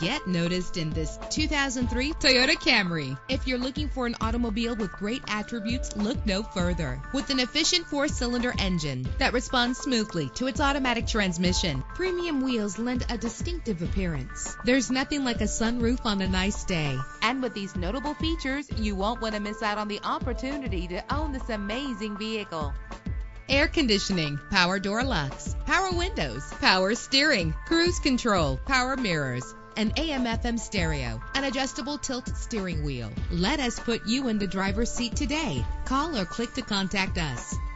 Get noticed in this 2003 Toyota Camry. If you're looking for an automobile with great attributes, look no further. With an efficient 4-cylinder engine that responds smoothly to its automatic transmission, premium wheels lend a distinctive appearance. There's nothing like a sunroof on a nice day. And with these notable features, you won't want to miss out on the opportunity to own this amazing vehicle. Air conditioning, power door locks, power windows, power steering, cruise control, power mirrors, an AM/FM stereo, an adjustable tilt steering wheel. Let us put you in the driver's seat today. Call or click to contact us.